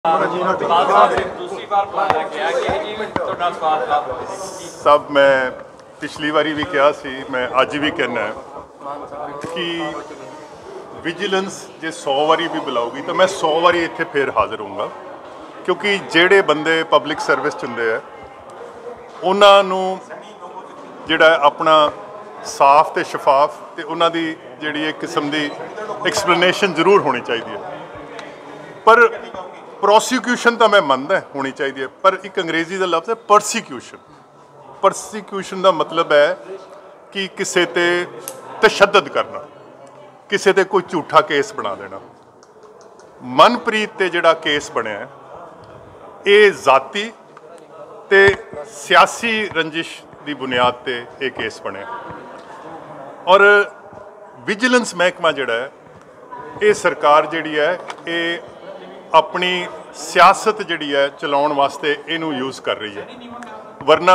सब मैं पिछली बारी भी कहा सी, मैं अज भी कहना है कि विजिलेंस जे 100 वारी भी बुलाऊगी तो मैं 100 वारी इत्थे फिर हाज़र होऊंगा, क्योंकि जेड़े बंदे पब्लिक सर्विस च हुंदे है उन्होंने जिहड़ा अपना साफ तो शफाफ तो उन्होंने जिहड़ी एक किस्म की एक्सप्लेनेशन जरूर होनी चाहिए है। पर प्रोसीक्यूशन तो मैं मनदा होनी चाहिए, पर एक अंग्रेजी का लफ्ज़ है परसीक्यूशन। परसीक्यूशन का मतलब है कि किसी ते तशद्दद करना, किसी ते कोई झूठा केस बना देना। मनप्रीत ते जिहड़ा केस बनया ये जाती ते सियासी रंजिश की बुनियाद ते ये केस बनया, और विजिलेंस महकमा जिहड़ा है ये सरकार जिहड़ी है ये अपनी सियासत जिहड़ी है चलाउण वास्ते इनू यूज़ कर रही है। वरना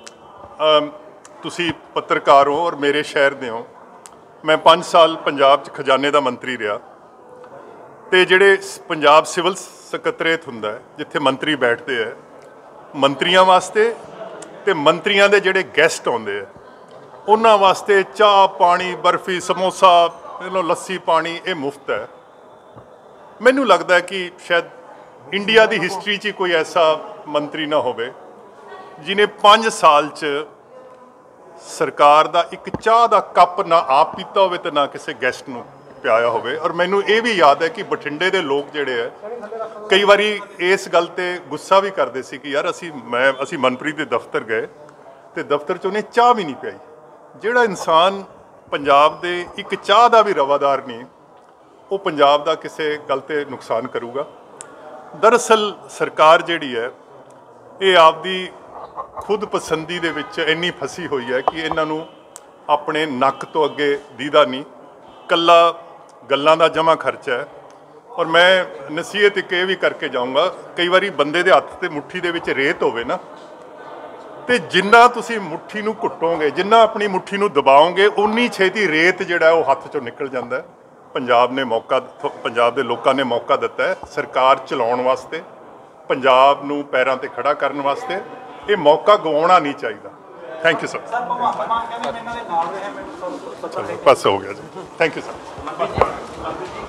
तुसी पत्रकार हो और मेरे शहर दे हो, मैं 5 साल पंजाब च खजाने का मंत्री रहा, तो जिहड़े पंजाब सिविल सकत्रेत हुंदा है जिथे मंत्री बैठते हैं, मंत्रियों वास्ते ते मंत्रियों के जिहड़े गैसट आउंदे है उन्हां वास्ते चाह पानी बर्फी समोसा लस्सी पानी ये मुफ्त है। मैनू लगता है कि शायद इंडिया की हिस्टरी च कोई ऐसा मंत्री ना होवे जिन्हें 5 साल च सरकार का एक चाह का कप ना आप पीता होवे ते ना किसी गैसट नूं पियाया होवे। और मैनू ये भी याद है कि बठिंडे के लोग जिहड़े है कई बारी इस गल ते गुस्सा भी करते सी कि यार असी मनप्रीत के दफ्तर गए तो दफ्तर च उन्हें चाह भी नहीं पियाई। जिहड़ा इंसान पंजाब दे एक चाह का भी रवादार नहीं, वो पंजाब का किसी गल ते नुकसान करूगा। दरअसल सरकार जिहड़ी है ये आपदी खुद पसंदी दे विच इन्नी फसी हुई है कि इन्हों अपने नक तो अगे दीदा नहीं, कला गल्लां दा जमा खर्चा है। और मैं नसीहत एक भी करके जाऊँगा, कई बारी बंदे दे हत्थ ते मुट्ठी दे विच रेत होवे ना, तो जिन्ना तुसी मुट्ठी नूं घुट्टोगे, जिन्ना अपनी मुट्ठी नूं दबाओगे, उन्नी छेती रेत जिहड़ा वो हत्थ चों निकल जाता है। पंजाब ने मौका, पंजाब के लोगों ने मौका दिता है सरकार चलाउण वास्ते, पंजाब नूं पैरां ते खड़ा करन वास्ते। ये मौका गवाउणा नहीं चाहिए। Thank you sir. बस हो गया जी, थैंक यू सर।